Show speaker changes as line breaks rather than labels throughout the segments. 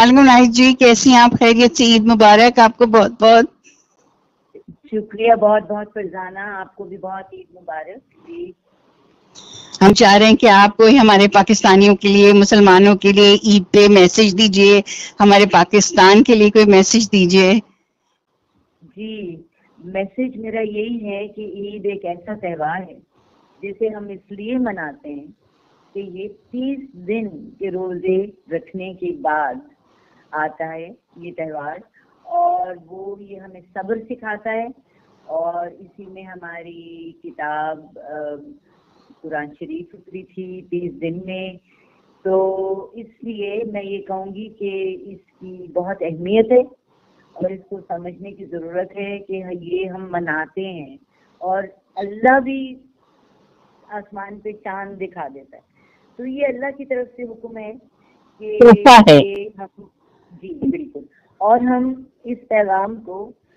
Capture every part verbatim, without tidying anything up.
السلام علیکم جی، کیسی ہیں آپ؟ خیریت سے؟ عید مبارک آپ کو بہت بہت.
شکریہ بہت بہت فرزانہ، آپ کو بھی بہت عید مبارک. جی
ہم چاہ رہے ہیں کہ آپ کو ہمارے پاکستانیوں کے لیے، مسلمانوں کے لیے عید پہ میسج دیجئے، ہمارے پاکستان کے لیے کوئی میسج دیجئے.
جی میسج میرا یہی ہے کہ عید ایک ایسا تہوار ہے جسے ہم اس لیے مناتے ہیں کہ یہ تیس دن کے روزے رکھنے کے بعد آتا ہے یہ تہوار، اور وہ یہ ہمیں صبر سکھاتا ہے. اور اسی میں ہماری کتاب قرآن شریف اتری تھی تیس دن میں، تو اس لیے میں یہ کہوں گی کہ اس کی بہت اہمیت ہے اور اس کو سمجھنے کی ضرورت ہے کہ یہ ہم مناتے ہیں. اور اللہ بھی آسمان پہ چاند دکھا دیتا ہے، تو یہ اللہ کی طرف سے حکم ہے کہ یہ ہم جی بالکل. اور ہم اس پیغام کو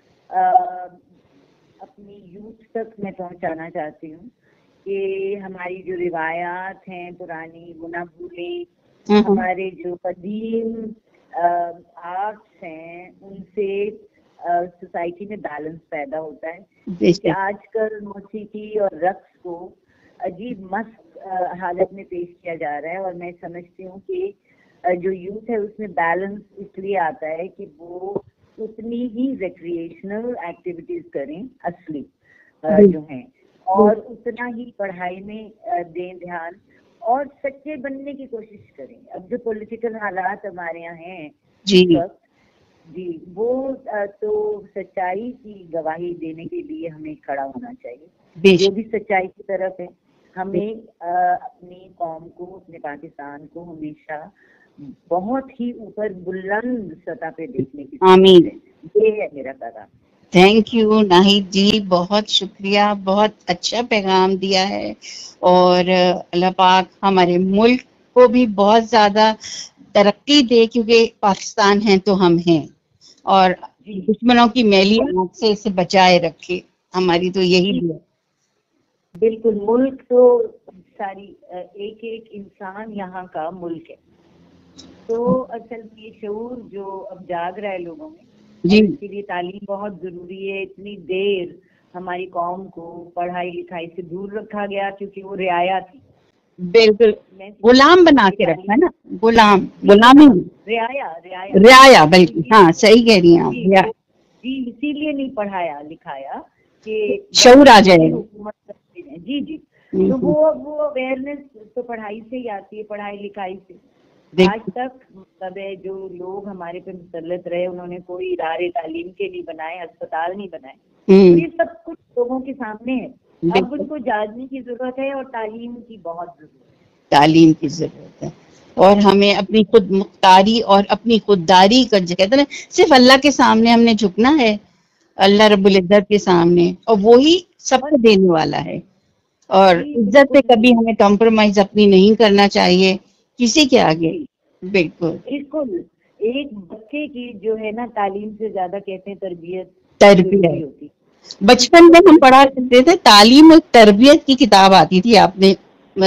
اپنی یوتھ تک میں پہنچانا چاہتی ہوں کہ ہماری جو روایات ہیں پرانی وہ نہ بھولیں، ہمارے جو قدیم آرٹس ہیں ان سے سوسائٹی میں بیلنس پیدا ہوتا ہے. کہ آج کل موسیقی اور رقص کو عجیب مست حالت میں پیش کیا جا رہا ہے، اور میں سمجھتی ہوں کہ جو یوتھ ہے اس میں بیلنس اس لیے آتا ہے کہ وہ اتنی ہی ریکریشنل ایکٹیویٹیز کریں اصلی جو ہیں، اور اتنا ہی پڑھائی میں دیں دھیان، اور سچے بننے کی کوشش کریں. اب جو پولیٹیکل حالات ہمارے یہاں ہیں
جی
جی وہ تو سچائی کی گواہی دینے کے لیے ہمیں کھڑا ہونا چاہیے، جو بھی سچائی کی طرف ہے. ہمیں اپنی قوم کو، اپنے پاکستان کو ہمیشہ بہت ہی اوپر بلند سطح پہ دیکھنے کی
آمین.
یہ ہے میرا پیغام.
تھینک یو ناہید جی، بہت شکریہ، بہت اچھا پیغام دیا ہے. اور اللہ پاک ہمارے ملک کو بھی بہت زیادہ ترقی دے، کیونکہ پاکستان ہیں تو ہم ہیں، اور دشمنوں کی میلی آنکھ سے اسے بچائے رکھے. ہماری تو یہی دعا.
بالکل، ملک تو ساری ایک ایک انسان یہاں کا ملک ہے. تو اصل یہ شعور جو اب جاگ رہا ہے لوگوں میں،
جی
اس کے لیے تعلیم بہت ضروری ہے. اتنی دیر ہماری قوم کو پڑھائی لکھائی سے دور رکھا گیا کیونکہ وہ رعایا تھی.
بالکل غلام بنا کے رکھا ہے نا، غلام غلامی
رعایا رعایا
رعایا بالکل، ہاں صحیح کہہ رہی ہیں آپ.
جی اسی لیے نہیں پڑھایا لکھایا کہ
شعور آ جائے.
حکومت کرتے ہیں. جی جی تو وہ وہ اویئرنیس تو پڑھائی سے ہی آتی ہے، پڑھائی لکھائی سے. آج تک مطلب ہے جو لوگ ہمارے پہ مسلط رہے انہوں نے کوئی ادارے تعلیم کے لیے بنائے، اسپتال نہیں بنائے. یہ سب کچھ لوگوں کے سامنے ہے. اب ان کو جاننے کی ضرورت ہے اور تعلیم کی بہت ضرورت ہے.
تعلیم کی ضرورت ہے، اور ہمیں اپنی خود مختاری اور اپنی خودداری کا جو کہتے ہیں نا، صرف اللہ کے سامنے ہم نے جھکنا ہے، اللہ رب العزت کے سامنے، اور وہی سب کو دینے والا ہے. اور عزت پہ کبھی ہمیں کمپرومائز اپنی نہیں کرنا چاہیے کسی کے آگے. بالکل
بالکل. ایک بچے کی جو ہے نا تعلیم سے زیادہ کہتے ہیں تربیت
تربیت
ہوتی.
بچپن میں ہم پڑھا کرتے تھے، تعلیم اور تربیت کی کتاب آتی تھی، آپ نے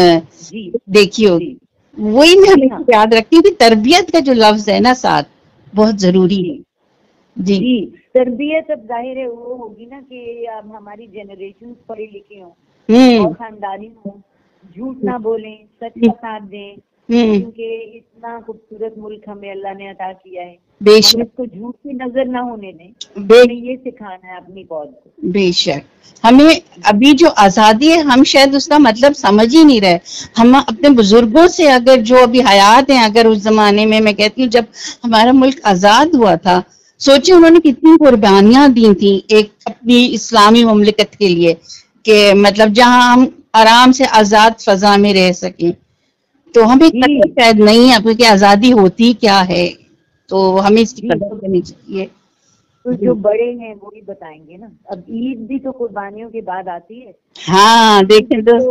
دیکھی ہوگی. وہی میں ہمیشہ یاد رکھتی ہوں کہ تربیت کا جو لفظ ہے نا ساتھ، بہت ضروری ہے.
جی جی تربیت اب ظاہر ہے وہ ہوگی نا کہ اب ہماری جنریشن پڑھی لکھی ہوں اور خاندانی ہوں، جھوٹ نہ بولیں، سچ کا ساتھ دیں، کیونکہ اتنا خوبصورت ملک ہمیں اللہ نے عطا کیا ہے. ہم اس کو جھوٹ کی نظر نہ ہونے دیں. ہمیں یہ سکھانا ہے اپنی قوم کو.
بے شک ہمیں ابھی جو آزادی ہے ہم شاید اس کا مطلب سمجھ ہی نہیں رہے. ہم اپنے بزرگوں سے اگر جو ابھی حیات ہیں، اگر اس زمانے میں میں کہتی ہوں جب ہمارا ملک آزاد ہوا تھا، سوچے انہوں نے کتنی قربانیاں دی تھیں ایک اپنی اسلامی مملکت کے لیے، کہ مطلب جہاں ہم آرام سے آزاد فضا میں رہ سکیں. تو ہمیں شاید نہیں ہے کہ آزادی ہوتی کیا ہے، تو ہمیں اس کی قدر کرنی چاہیے.
تو جو بڑے ہیں وہی بتائیں گے نا. اب عید بھی تو قربانیوں کے بعد آتی ہے.
ہاں دیکھیں تو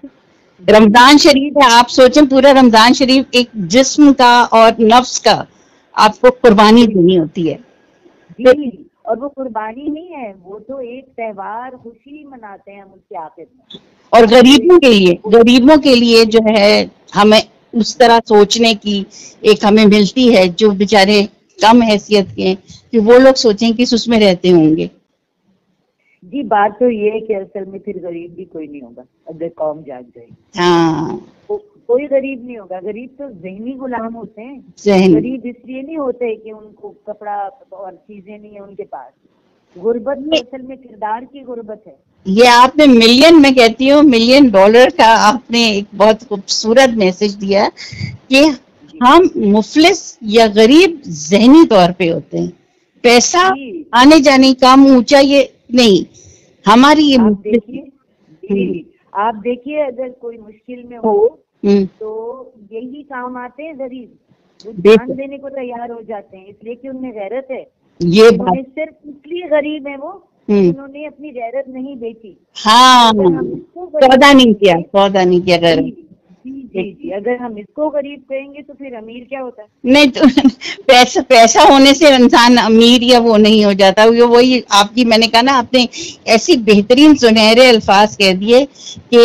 رمضان شریف ہے، آپ سوچیں پورا رمضان شریف ایک جسم کا اور نفس کا آپ کو قربانی دینی ہوتی ہے.
جی اور وہ قربانی نہیں ہے، وہ تو ایک تہوار خوشی مناتے ہیں ہم اس کے آخر میں.
اور غریبوں کے لیے غریبوں کے لیے جو ہے ہمیں اس طرح سوچنے کی ایک ہمیں ملتی ہے جو بیچارے کم حیثیت کے ہیں کہ وہ لوگ سوچیں کہ اس میں رہتے ہوں گے.
جی بات تو یہ ہے کہ اصل میں پھر غریب بھی کوئی نہیں ہوگا اگر قوم جاگ جائے.
ہاں
کوئی غریب نہیں ہوگا. غریب تو ذہنی غلام ہوتے ہیں. غریب اس لیے نہیں ہوتے کہ ان کو کپڑا اور چیزیں نہیں ہیں ان کے پاس. غربت تو اصل میں کردار کی غربت ہے.
یہ آپ نے ملین میں کہتی ہوں ملین ڈالر کا آپ نے ایک بہت خوبصورت میسج دیا کہ ہم مفلس یا غریب ذہنی طور پہ ہوتے ہیں. پیسہ آنے جانے کام اونچا یہ نہیں ہماری یہ.
آپ دیکھیے جی آپ دیکھیے اگر کوئی مشکل میں ہو تو یہی کام آتے ہیں غریب. وہ جان دینے کو تیار ہو جاتے ہیں اس لیے کہ ان میں غیرت ہے.
یہ
صرف اس لیے غریب ہیں وہ انہوں نے اپنی غیرت نہیں بیچی.
ہاں سودا نہیں کیا سودا نہیں کیا غیرت.
جی جی جی اگر ہم اس کو غریب کہیں گے تو پھر امیر کیا ہوتا ہے؟
نہیں تو پیسہ پیسہ ہونے سے انسان امیر یا وہ نہیں ہو جاتا. وہی آپ کی میں نے کہا نا آپ نے ایسی بہترین سنہرے الفاظ کہہ دیے کہ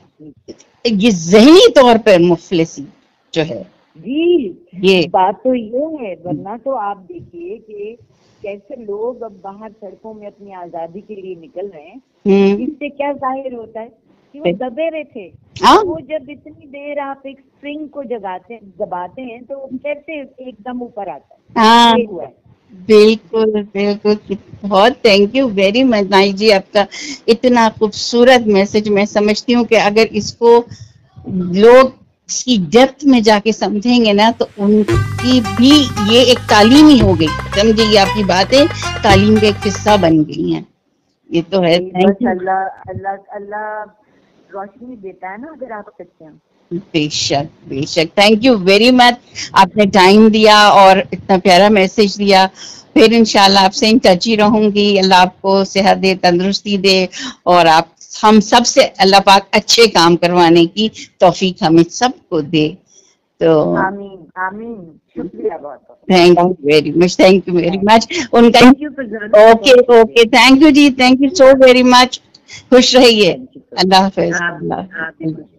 یہ ذہنی طور پر مفلسی جو ہے.
جی
یہ
بات تو یہ ہے. ورنہ تو آپ دیکھیے کہ کیسے لوگ اب باہر سڑکوں میں اپنی آزادی کے لیے نکل رہے ہیں. اس سے کیا ظاہر ہوتا ہے کہ وہ دبے ہوئے تھے. وہ جب اتنی دیر آپ ایک اسپرنگ کو جگاتے دباتے ہیں تو کیسے ایک دم اوپر آتا ہے.
ہاں بالکل بالکل. بہت تھینک یو ویری مچ نائی جی آپ کا اتنا خوبصورت میسج. میں سمجھتی ہوں کہ اگر اس کو لوگ اس کی ڈیپتھ میں جا کے سمجھیں گے نا تو ان کی بھی یہ ایک تعلیم ہی ہو گئی. سمجھے یہ آپ کی باتیں تعلیم کا ایک حصہ بن گئی ہیں. یہ تو ہے.
اللہ اللہ اللہ روشنی دیتا ہے نا اگر آپ سچے ہیں.
بے شک بے شک. Thank you very much. آپ نے ٹائم دیا اور اتنا پیارا میسج دیا. پھر انشاءاللہ آپ سے ان ٹچ ہی رہوں گی. اللہ آپ کو صحت دے تندرستی دے اور آپ ہم سب سے اللہ پاک اچھے کام کروانے کی توفیق ہمیں سب کو دے. تو
آمین آمین. شکریہ بہت بہت.
Thank you very much. Thank you very much. ان کا اوکے اوکے. تھینک یو جی. Thank you so very much. خوش رہیے. اللہ حافظ. اللہ حافظ.